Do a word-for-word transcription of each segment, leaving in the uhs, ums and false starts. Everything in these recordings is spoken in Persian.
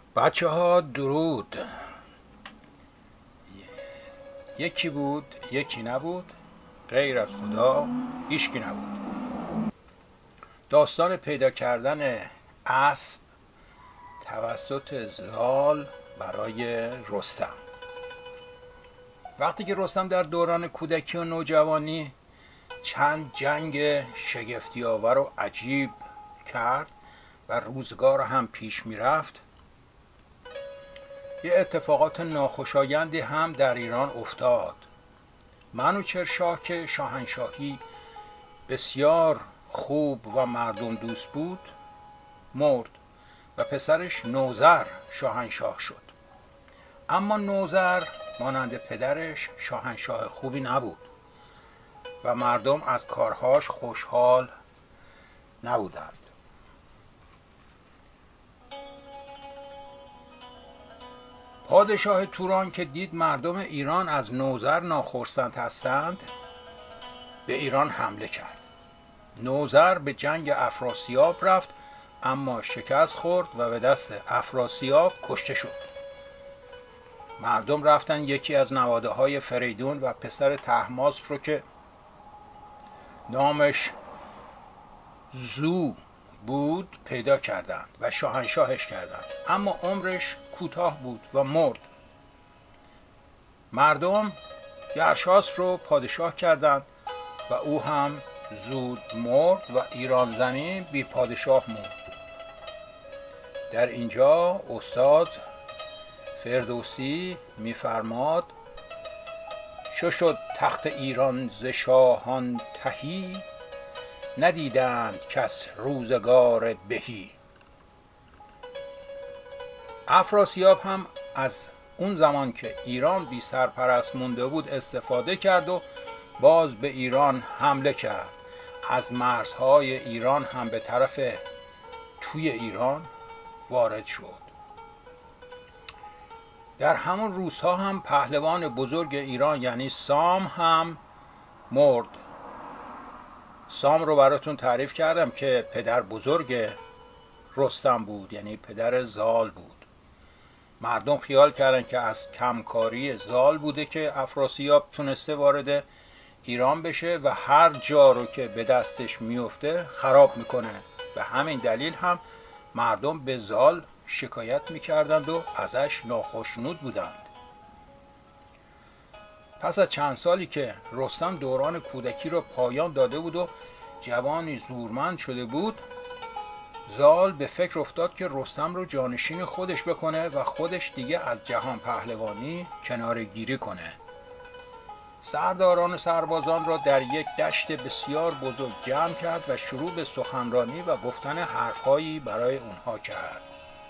بچه ها درود. یکی بود یکی نبود، غیر از خدا هیچکی نبود. داستان پیدا کردن اسب توسط زال برای رستم. وقتی که رستم در دوران کودکی و نوجوانی چند جنگ شگفتی آور و عجیب کرد و روزگار هم پیش می رفت، یه اتفاقات ناخوشایندی هم در ایران افتاد. منوچهر که شاهنشاهی بسیار خوب و مردم دوست بود مرد و پسرش نوذر شاهنشاه شد. اما نوذر مانند پدرش شاهنشاه خوبی نبود و مردم از کارهاش خوشحال نبودند. پادشاه توران که دید مردم ایران از نوذر ناخرسند هستند، به ایران حمله کرد. نوذر به جنگ افراسیاب رفت اما شکست خورد و به دست افراسیاب کشته شد. مردم رفتن یکی از نواده های فریدون و پسر طهماسپ رو که نامش زو بود پیدا کردند و شاهنشاهش کردند، اما عمرش کوتاه بود و مرد. مردم گرشاسپ رو پادشاه کردند و او هم زود مرد و ایران زمین بی پادشاه مرد. در اینجا استاد فردوسی می‌فرماد: چو شد تخت ایران ز شاهان تهی، ندیدند کس روزگار بهی. افراسیاب هم از اون زمان که ایران بی سرپرست مونده بود استفاده کرد و باز به ایران حمله کرد. از مرزهای ایران هم به طرف توی ایران وارد شد. در همون روزها هم پهلوان بزرگ ایران یعنی سام هم مرد. سام رو براتون تعریف کردم که پدر بزرگ رستم بود، یعنی پدر زال بود. مردم خیال کردن که از کمکاری زال بوده که افراسیاب تونسته وارد ایران بشه و هر جا رو که به دستش میفته خراب میکنه. به همین دلیل هم مردم به زال شکایت میکردند و ازش ناخشنود بودند. پس از چند سالی که رستم دوران کودکی رو پایان داده بود و جوانی زورمند شده بود، زال به فکر افتاد که رستم رو جانشین خودش بکنه و خودش دیگه از جهان پهلوانی کناره گیری کنه. سرداران و سربازان را در یک دشت بسیار بزرگ جمع کرد و شروع به سخنرانی و گفتن حرفهایی برای اونها کرد.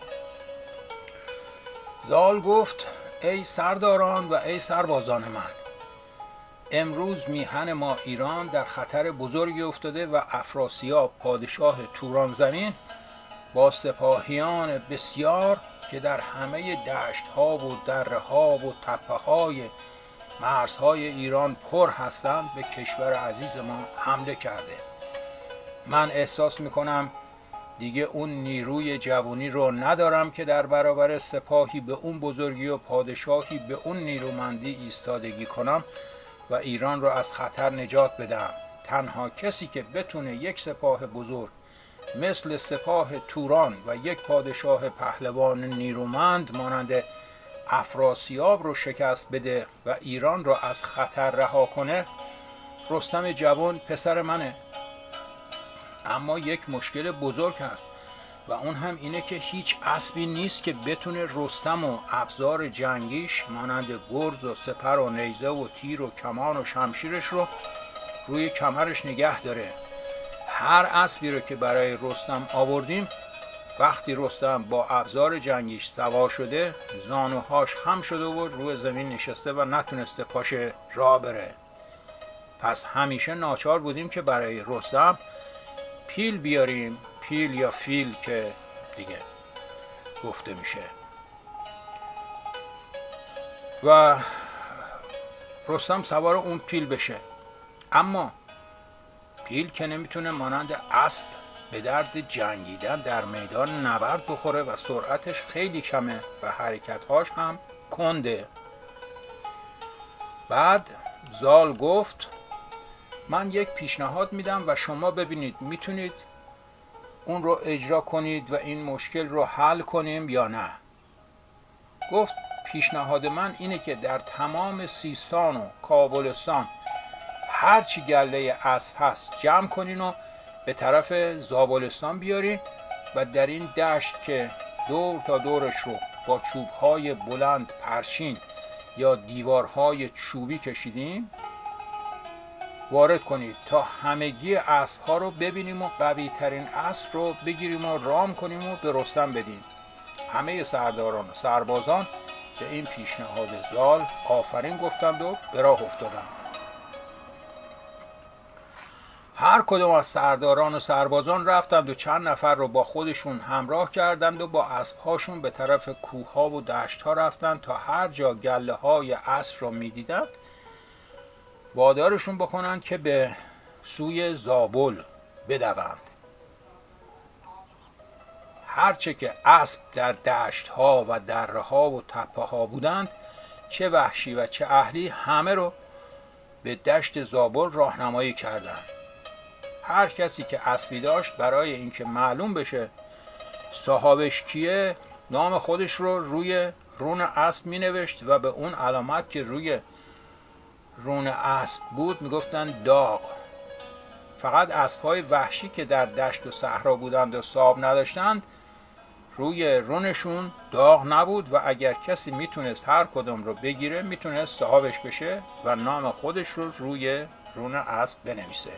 زال گفت: ای سرداران و ای سربازان من، امروز میهن ما ایران در خطر بزرگی افتاده و افراسیاب پادشاه توران زمین با سپاهیان بسیار که در همه دشت ها و دره ها و تپه های مرزهای ایران پر هستند به کشور عزیز ما حمله کرده. من احساس میکنم دیگه اون نیروی جوانی رو ندارم که در برابر سپاهی به اون بزرگی و پادشاهی به اون نیرومندی ایستادگی کنم و ایران رو از خطر نجات بدم. تنها کسی که بتونه یک سپاه بزرگ مثل سپاه توران و یک پادشاه پهلوان نیرومند مانند افراسیاب رو شکست بده و ایران رو از خطر رها کنه، رستم جوان پسر منه. اما یک مشکل بزرگ هست و اون هم اینه که هیچ اسبی نیست که بتونه رستم و ابزار جنگیش مانند گرز و سپر و نیزه و تیر و کمان و شمشیرش رو روی کمرش نگه داره. هر اسبی رو که برای رستم آوردیم، وقتی رستم با ابزار جنگیش سوار شده زانوهاش خم شده و روی زمین نشسته و نتونسته پاشه راه بره. پس همیشه ناچار بودیم که برای رستم پیل بیاریم، پیل یا فیل که دیگه گفته میشه. و رستم سوار اون پیل بشه. اما پیل که نمیتونه مانند اسب به درد جنگیدن در میدان نبرد بخوره و سرعتش خیلی کمه و حرکتهاش هم کنده. بعد زال گفت من یک پیشنهاد میدم و شما ببینید میتونید اون رو اجرا کنید و این مشکل رو حل کنیم یا نه. گفت پیشنهاد من اینه که در تمام سیستان و کابلستان هرچی گله اسب هست جمع کنین و به طرف زابلستان بیارین و در این دشت که دور تا دورش رو با چوبهای بلند پرچین یا دیوارهای چوبی کشیدیم وارد کنید تا همگی اسب ها رو ببینیم و قوی ترین اسب رو بگیریم و رام کنیم و به رستم بدیم. همه سرداران و سربازان به این پیشنهاد زال آفرین گفتند و به راه افتادند. هر کدام از سرداران و سربازان رفتند و چند نفر رو با خودشون همراه کردند و با اسبهاشون به طرف کوهها و دشتها رفتند تا هر جا گله های اسب را میدیدند وادارشون بکنند که به سوی زابل بدوند. هرچه که اسب در دشتها و دره‌ها و تپه‌ها بودند چه وحشی و چه اهلی همه رو به دشت زابل راهنمایی کردند. هر کسی که اسبی داشت برای اینکه معلوم بشه صاحبش کیه نام خودش رو روی رون اسب می نوشت و به اون علامت که روی رون اسب بود می گفتن داغ. فقط اسبهای وحشی که در دشت و صحرا بودند و صاحب نداشتند روی رونشون داغ نبود و اگر کسی میتونست هر کدوم رو بگیره میتونست صاحبش بشه و نام خودش رو روی رون اسب بنویسه.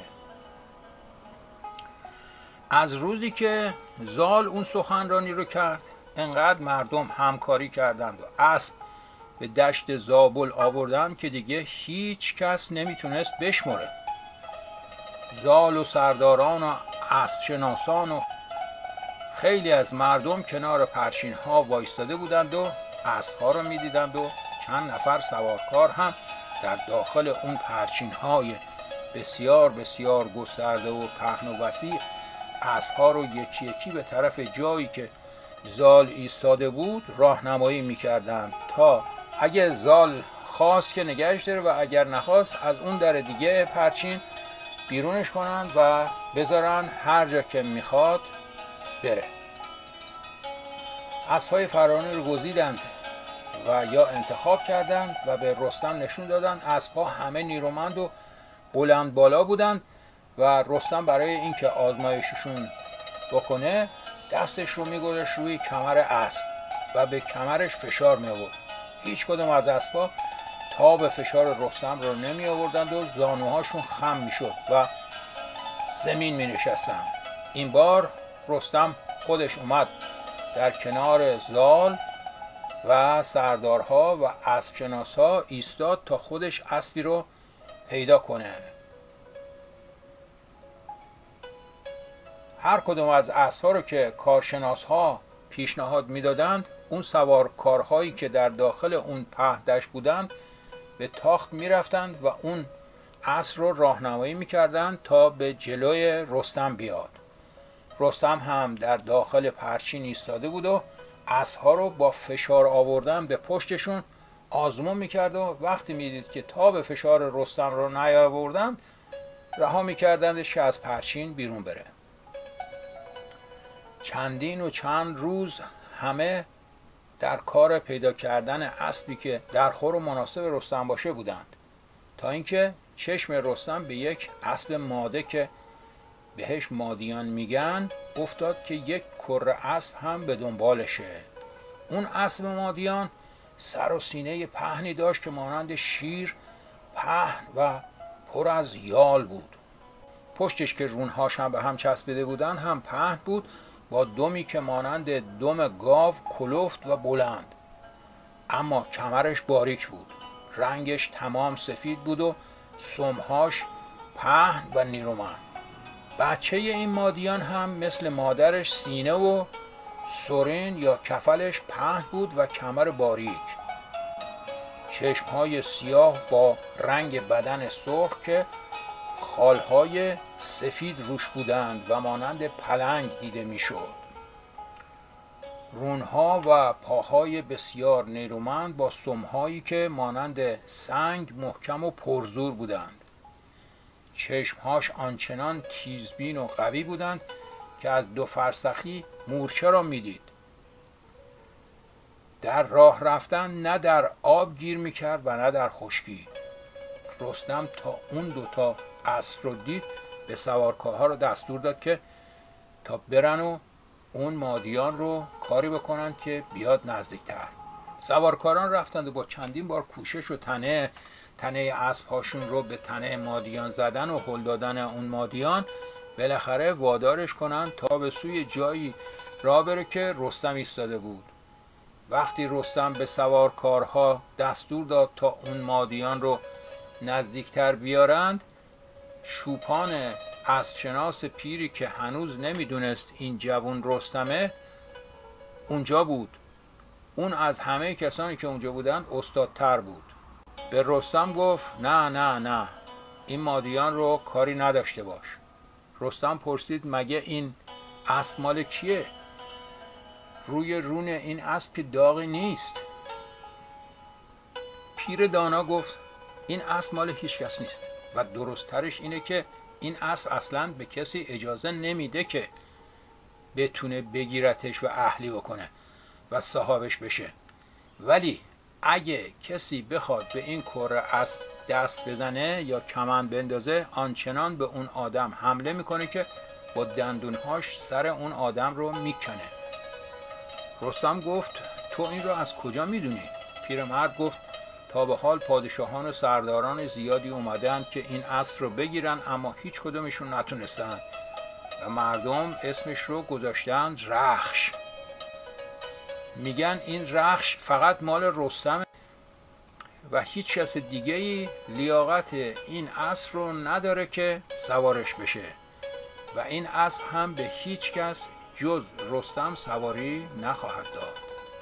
از روزی که زال اون سخنرانی رو کرد انقدر مردم همکاری کردند و اسب به دشت زابل آوردند که دیگه هیچ کس نمیتونست بشمره. زال و سرداران و اسب شناسان و خیلی از مردم کنار پرچین ها وایستاده بودند و اسب ها رو میدیدند و چند نفر سوارکار هم در داخل اون پرچین های بسیار بسیار گسترده و پهن و وسیع اسب ها رو یکی یکی به طرف جایی که زال ایستاده بود راهنمایی میکردند تا اگه زال خواست که نگهش داره و اگر نخواست از اون در دیگه پرچین بیرونش کنند و بذارن هر جا که میخواد بره. اسبهای فرعونی رو گزیدند و یا انتخاب کردند و به رستم نشون دادند. اسبها همه نیرومند و بلند بالا بودند و رستم برای اینکه آزمایششون بکنه دستش رو میگذاشت روی کمر اسب و به کمرش فشار می آورد. هیچ کدوم از اسبها تاب فشار رستم رو نمی آوردند و زانوهاشون خم می شد و زمین می نشستند. این بار رستم خودش اومد در کنار زال و سردارها و اسب شناسها ایستاد تا خودش اسبی رو پیدا کنه. هر کدوم از اسبها رو که کارشناسها پیشنهاد میدادند اون سوارکارهایی که در داخل اون پهدشت بودند به تاخت میرفتند و اون اسب رو راهنمایی میکردند تا به جلوی رستم بیاد. رستم هم در داخل پرچین ایستاده بود و اسبها رو با فشار آوردن به پشتشون آزمون میکرد و وقتی میدید که تاب فشار رستم رو نیاوردن رها میکردندش که از پرچین بیرون بره. چندین و چند روز همه در کار پیدا کردن اسبی که در خور و مناسب رستم باشه بودند تا اینکه چشم رستم به یک اسب ماده که بهش مادیان میگن افتاد که یک کره اسب هم به دنبالشه. اون اسب مادیان سر و سینه پهنی داشت که مانند شیر پهن و پر از یال بود. پشتش که رونهاش هم به هم چسبیده بودن هم پهن بود با دمی که مانند دم گاو کلفت و بلند، اما کمرش باریک بود. رنگش تمام سفید بود و سمهاش پهن و نیرومند. بچه این مادیان هم مثل مادرش سینه و سرین یا کفلش پهن بود و کمر باریک. چشمهای سیاه با رنگ بدن سرخ که خالهای سفید روش بودند و مانند پلنگ دیده میشد. رونها و پاهای بسیار نیرومند با سمهایی که مانند سنگ محکم و پرزور بودند. چشمهاش آنچنان تیزبین و قوی بودند که از دو فرسخی مورچه را میدید. در راه رفتن نه در آب گیر میکرد و نه در خشکی. رستم تا اون دوتا اسب رو دید به سوارکارها رو دستور داد که تا برن و اون مادیان رو کاری بکنن که بیاد نزدیکتر. سوارکاران رفتند و با چندین بار کوشش و تنه تنه اسب هاشون رو به تنه مادیان زدن و هل دادن اون مادیان بالاخره وادارش کنن تا به سوی جایی راه بره که رستم ایستاده بود. وقتی رستم به سوارکارها دستور داد تا اون مادیان رو نزدیکتر بیارند، چوپان اسب شناس پیری که هنوز نمیدونست این جوان رستمه اونجا بود. اون از همه کسانی که اونجا بودن استادتر بود. به رستم گفت نه نه نه این مادیان رو کاری نداشته باش. رستم پرسید مگه این اسب مال کیه؟ روی رون این اسب که داغی نیست. پیر دانا گفت این اسب مال هیچ کس نیست و درستترش اینه که این اسب اصلا به کسی اجازه نمیده که بتونه بگیرتش و اهلی بکنه و صاحبش بشه. ولی اگه کسی بخواد به این کره اسب دست بزنه یا کمند بندازه، آنچنان به اون آدم حمله میکنه که با دندونهاش سر اون آدم رو میکنه. رستم گفت تو این رو از کجا میدونی؟ پیرمرد گفت تا به حال پادشاهان و سرداران زیادی اومدن که این اسب رو بگیرن اما هیچ کدومشون نتونستن و مردم اسمش رو گذاشتن رخش. میگن این رخش فقط مال رستم و هیچ کس دیگه ای لیاقت این اسب رو نداره که سوارش بشه و این اسب هم به هیچ کس جز رستم سواری نخواهد داد.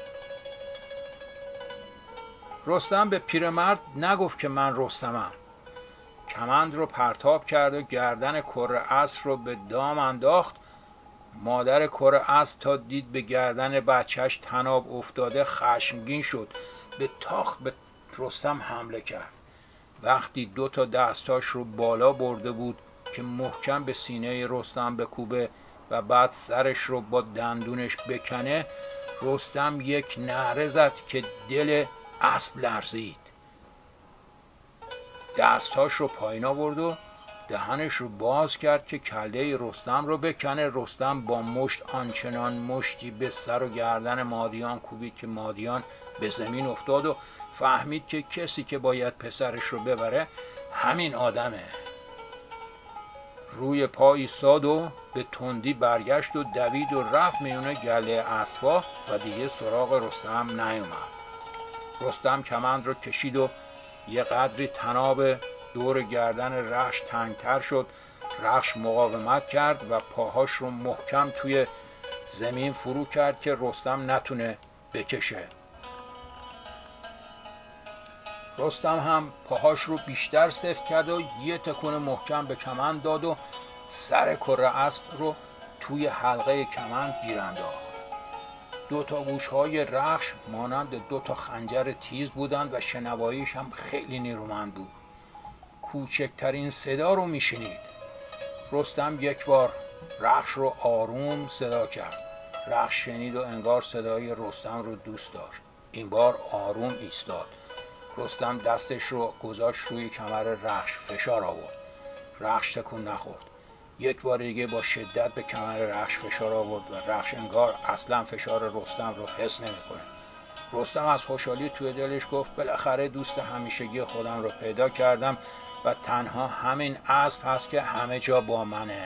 رستم به پیرمرد نگفت که من رستمم. کمند رو پرتاب کرد و گردن کره اسب رو به دام انداخت. مادر کره اسب تا دید به گردن بچهش طناب افتاده خشمگین شد. به تاخت به رستم حمله کرد. وقتی دو تا دستاش رو بالا برده بود که محکم به سینه رستم بکوبه و بعد سرش رو با دندونش بکنه، رستم یک نعره زد که دل اسب لرزید. دستاش رو پایین آورد و دهنش رو باز کرد که کله رستم رو بکنه. رستم با مشت آنچنان مشتی به سر و گردن مادیان کوبید که مادیان به زمین افتاد و فهمید که کسی که باید پسرش رو ببره همین آدمه. روی پا ایستاد و به تندی برگشت و دوید و رفت میونه گله اسبا و دیگه سراغ رستم نیومد. رستم کمند رو کشید و یه قدری طناب دور گردن رخش تنگتر شد. رخش مقاومت کرد و پاهاش رو محکم توی زمین فرو کرد که رستم نتونه بکشه. رستم هم پاهاش رو بیشتر سفت کرد و یه تکون محکم به کمند داد و سر کره اسب رو توی حلقه کمند گیر انداخت. دو تا گوش‌های رخش مانند دو تا خنجر تیز بودند و شنواییش هم خیلی نیرومند بود. کوچکترین صدا رو میشنید. رستم یک بار رخش رو آروم صدا کرد. رخش شنید و انگار صدای رستم رو دوست داشت. این بار آروم ایستاد. رستم دستش رو گذاشت روی کمر رخش فشار آورد. رخش تکون نخورد. یک بار دیگه با شدت به کمر رخش فشار آورد و رخش انگار اصلا فشار رستم رو حس نمیکنه. رستم از خوشحالی توی دلش گفت بالاخره دوست همیشگی خودم رو پیدا کردم و تنها همین اسب هست که همه جا با منه.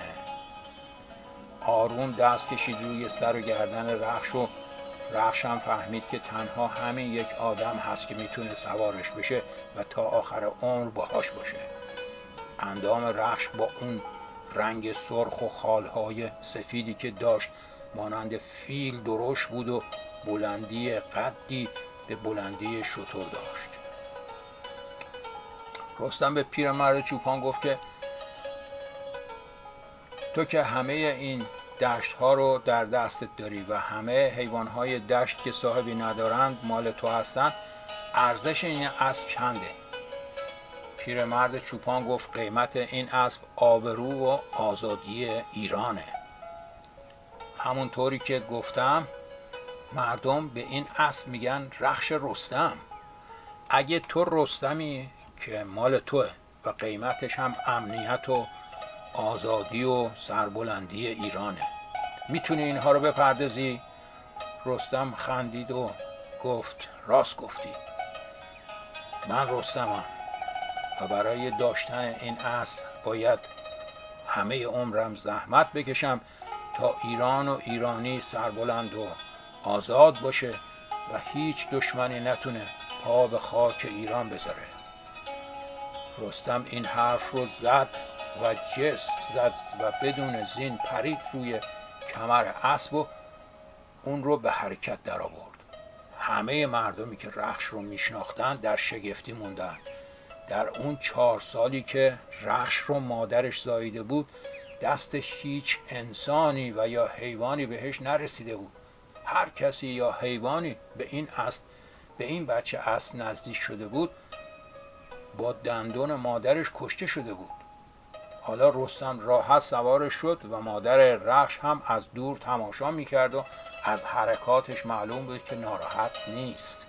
آروم دست کشید روی سر و گردن رخش و رخش هم فهمید که تنها همین یک آدم هست که میتونه سوارش بشه و تا آخر عمر باهاش باشه. اندام رخش با اون رنگ سرخ و خالهای سفیدی که داشت مانند فیل درشت بود و بلندی قدی به بلندی شتر داشت. رستم به پیرمرد چوپان گفت که تو که همه این دشت ها رو در دستت داری و همه حیوان های دشت که صاحبی ندارند مال تو هستند، ارزش این اسب چنده؟ پیرمرد چوپان گفت قیمت این اسب آبرو و آزادی ایرانه. همونطوری که گفتم مردم به این اسب میگن رخش رستم. اگه تو رستمی که مال توه و قیمتش هم امنیت و آزادی و سربلندی ایرانه، میتونی اینها رو بپردازی؟ رستم خندید و گفت راست گفتی، من رستمم و برای داشتن این اسب باید همه عمرم زحمت بکشم تا ایران و ایرانی سربلند و آزاد باشه و هیچ دشمنی نتونه پا به خاک ایران بذاره. رستم این حرف رو زد و جست زد و بدون زین پرید روی کمر اسب و اون رو به حرکت در آورد. همه مردمی که رخش رو میشناختن در شگفتی موندن. در اون چهار سالی که رخش رو مادرش زاییده بود دستش هیچ انسانی و یا حیوانی بهش نرسیده بود. هر کسی یا حیوانی به این اسب به این بچه اسب نزدیک شده بود با دندون مادرش کشته شده بود. حالا رستم راحت سوارش شد و مادر رخش هم از دور تماشا میکرد و از حرکاتش معلوم بود که ناراحت نیست.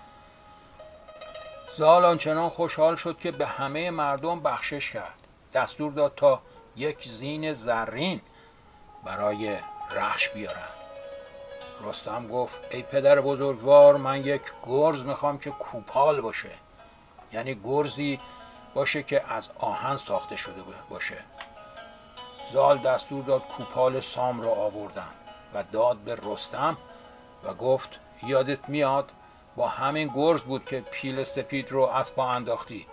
زال آنچنان خوشحال شد که به همه مردم بخشش کرد. دستور داد تا یک زین زرین برای رخش بیارن. رستم گفت ای پدر بزرگوار، من یک گرز میخوام که کوپال باشه، یعنی گرزی باشه که از آهن ساخته شده باشه. زال دستور داد کوپال سام را آوردن و داد به رستم و گفت یادت میاد با همین گرز بود که پیل سپید رو از پا انداختی.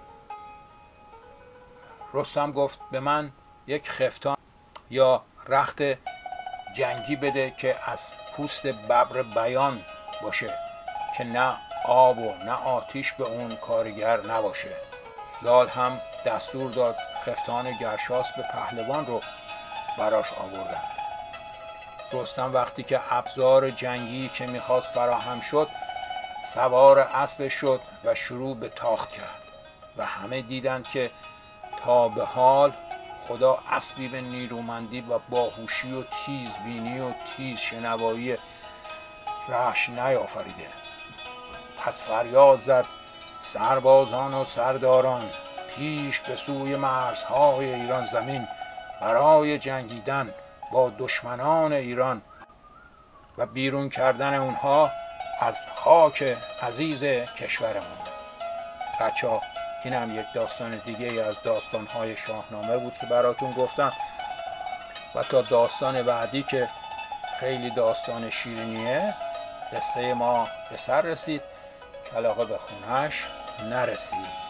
رستم گفت به من یک خفتان یا رخت جنگی بده که از پوست ببر بیان باشه که نه آب و نه آتیش به اون کارگر نباشه. زال هم دستور داد خفتان گرشاس به پهلوان رو براش آوردن. رستم وقتی که ابزار جنگی که میخواست فراهم شد سوار اسب شد و شروع به تاخت کرد و همه دیدند که تا به حال خدا اسبی به نیرومندی و باهوشی و تیزبینی و تیز شنوایی رخش نیافریده. پس فریاد زد سربازان و سرداران، پیش به سوی مرزهای ایران زمین برای جنگیدن با دشمنان ایران و بیرون کردن اونها از خاک عزیز کشورمون. بچه ها این هم یک داستان دیگه از داستانهای شاهنامه بود که براتون گفتم و تا داستان بعدی که خیلی داستان شیرینیه قصه ما به سر رسید، کلاغه به خونهش نرسید.